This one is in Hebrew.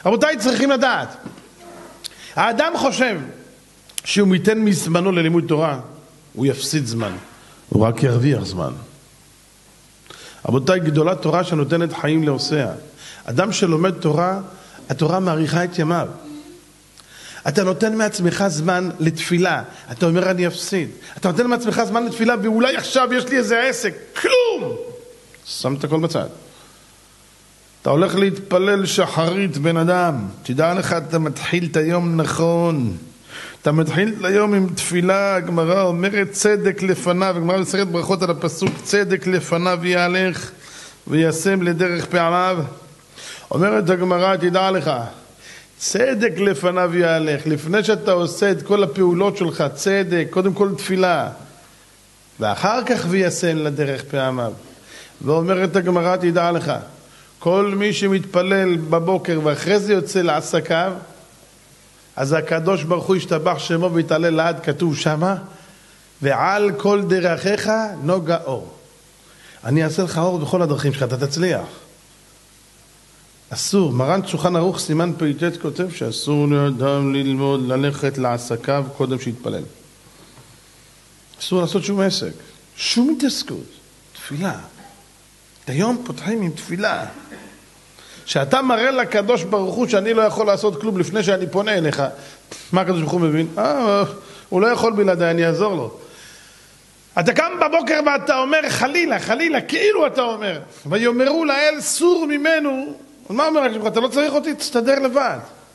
רבותיי, צריכים לדעת, האדם חושב שהוא ייתן מזמנו ללימוד תורה, הוא יפסיד זמן, הוא רק ירוויח זמן. רבותיי, גדולה תורה שנותנת חיים לעושיה. אדם שלומד תורה, התורה מאריכה את ימיו. אתה נותן מעצמך זמן לתפילה, אתה אומר אני אפסיד. אתה נותן מעצמך זמן לתפילה ואולי עכשיו יש לי איזה עסק, כלום! שם את הכל בצד. אתה הולך להתפלל שחרית בן אדם, תדע לך אתה מתחיל את היום נכון. אתה מתחיל את היום עם תפילה, הגמרא אומרת צדק לפניו, הגמרא מסכת ברכות על הפסוק צדק לפניו יהלך וישם לדרך פעמיו. אומרת הגמרא, תדע לך, צדק לפניו יהלך, לפני שאתה עושה את כל הפעולות שלך, צדק, קודם כל תפילה, ואחר כך וישם לדרך פעמיו. ואומרת הגמרא, תדע לך, כל מי שמתפלל בבוקר ואחרי זה יוצא לעסקיו, אז הקדוש ברוך הוא ישתבח שמו ויתעלה לעד, כתוב שמה, ועל כל דרכיך נוגה אור. אני אעשה לך אור בכל הדרכים שלך, אתה תצליח. אסור, מרן שולחן ערוך סימן פ"ט כותב שאסור לאדם ללמוד ללכת לעסקיו קודם שיתפלל. אסור לעשות שום עסק, שום התעסקות, תפילה. את היום פותחים עם תפילה. שאתה מראה לקדוש ברוך הוא שאני לא יכול לעשות כלום לפני שאני פונה אליך, מה הקדוש ברוך הוא מבין? הוא לא יכול בלעדיי, אני אעזור לו. אתה קם בבוקר ואתה אומר חלילה, חלילה, כאילו אתה אומר, ויאמרו לאל סור ממנו. מה אומר הקדוש ברוך הוא? אתה לא צריך אותי, תסתדר לבד.